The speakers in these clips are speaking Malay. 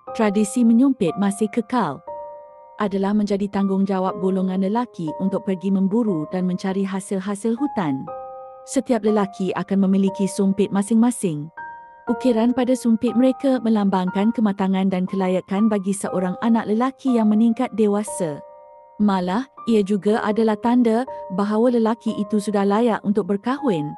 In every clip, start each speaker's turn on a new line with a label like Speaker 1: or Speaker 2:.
Speaker 1: Tradisi menyumpit masih kekal. Adalah menjadi tanggungjawab golongan lelaki untuk pergi memburu dan mencari hasil-hasil hutan. Setiap lelaki akan memiliki sumpit masing-masing. Ukiran pada sumpit mereka melambangkan kematangan dan kelayakan bagi seorang anak lelaki yang meningkat dewasa. Malah, ia juga adalah tanda bahawa lelaki itu sudah layak untuk berkahwin.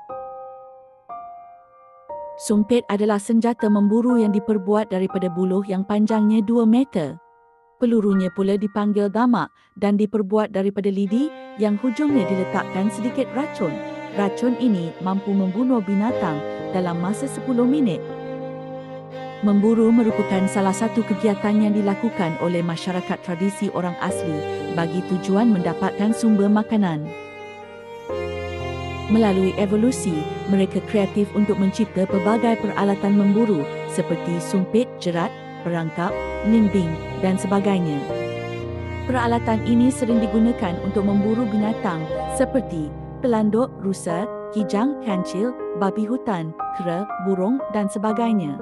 Speaker 1: Sumpit adalah senjata memburu yang diperbuat daripada buluh yang panjangnya 2 meter. Pelurunya pula dipanggil damak dan diperbuat daripada lidi yang hujungnya diletakkan sedikit racun. Racun ini mampu membunuh binatang dalam masa 10 minit. Memburu merupakan salah satu kegiatan yang dilakukan oleh masyarakat tradisi orang asli bagi tujuan mendapatkan sumber makanan. Melalui evolusi, mereka kreatif untuk mencipta pelbagai peralatan memburu seperti sumpit, jerat, perangkap, limbing dan sebagainya. Peralatan ini sering digunakan untuk memburu binatang seperti pelanduk, rusa, kijang, kancil, babi hutan, kera, burung dan sebagainya.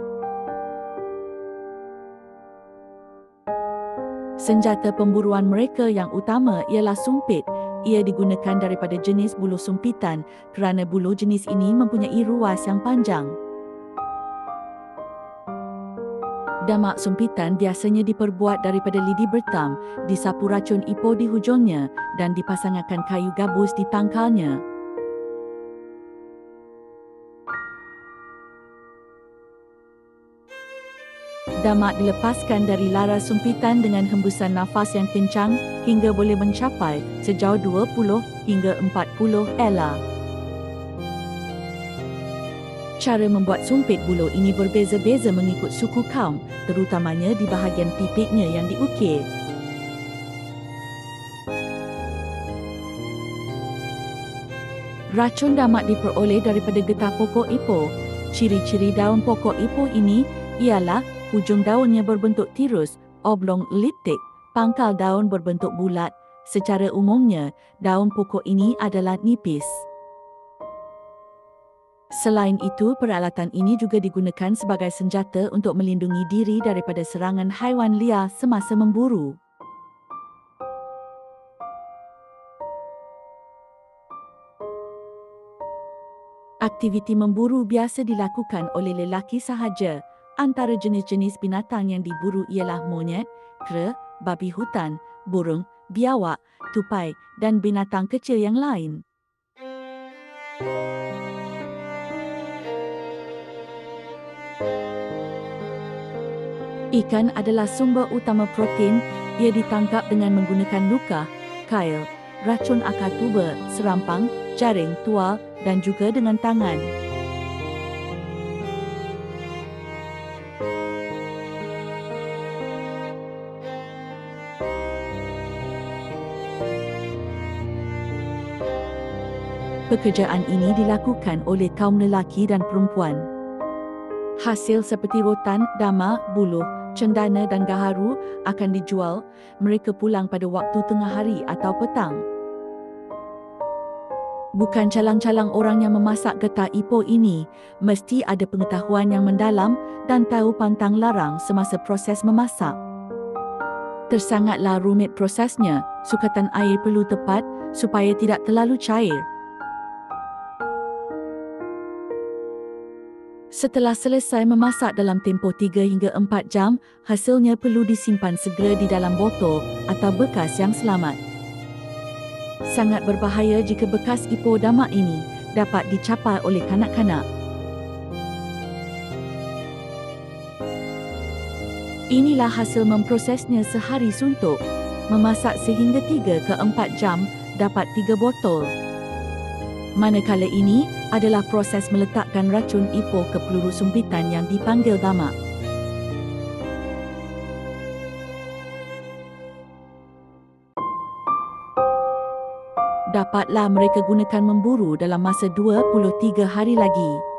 Speaker 1: Senjata pemburuan mereka yang utama ialah sumpit. Ia digunakan daripada jenis buluh sumpitan kerana buluh jenis ini mempunyai ruas yang panjang. Damak sumpitan biasanya diperbuat daripada lidi bertam, disapu racun ipoh di hujungnya dan dipasangkan kayu gabus di pangkalnya. Damak dilepaskan dari laras sumpitan dengan hembusan nafas yang kencang hingga boleh mencapai sejauh 20 hingga 40 ela. Cara membuat sumpit buluh ini berbeza-beza mengikut suku kaum, terutamanya di bahagian pipitnya yang diukir. Racun damak diperoleh daripada getah pokok ipoh. Ciri-ciri daun pokok ipoh ini ialah hujung daunnya berbentuk tirus, oblong eliptik, pangkal daun berbentuk bulat. Secara umumnya, daun pokok ini adalah nipis. Selain itu, peralatan ini juga digunakan sebagai senjata untuk melindungi diri daripada serangan haiwan liar semasa memburu. Aktiviti memburu biasa dilakukan oleh lelaki sahaja. Antara jenis-jenis binatang yang diburu ialah monyet, kera, babi hutan, burung, biawak, tupai dan binatang kecil yang lain. Ikan adalah sumber utama protein. Ia ditangkap dengan menggunakan luka, kail, racun akar tuba, serampang, jaring, tual dan juga dengan tangan. Pekerjaan ini dilakukan oleh kaum lelaki dan perempuan. Hasil seperti rotan, damak, buluh, cendana dan gaharu akan dijual. Mereka pulang pada waktu tengah hari atau petang. Bukan calang-calang orang yang memasak getah ipoh ini mesti ada pengetahuan yang mendalam dan tahu pantang larang semasa proses memasak. Tersangatlah rumit prosesnya, sukatan air perlu tepat supaya tidak terlalu cair. Setelah selesai memasak dalam tempoh 3 hingga 4 jam, hasilnya perlu disimpan segera di dalam botol atau bekas yang selamat. Sangat berbahaya jika bekas ipoh damak ini dapat dicapai oleh kanak-kanak. Inilah hasil memprosesnya sehari suntuk. Memasak sehingga 3 ke 4 jam dapat 3 botol. Manakala ini adalah proses meletakkan racun ipoh ke peluru sumpitan yang dipanggil damak. Dapatlah mereka gunakan memburu dalam masa 23 hari lagi.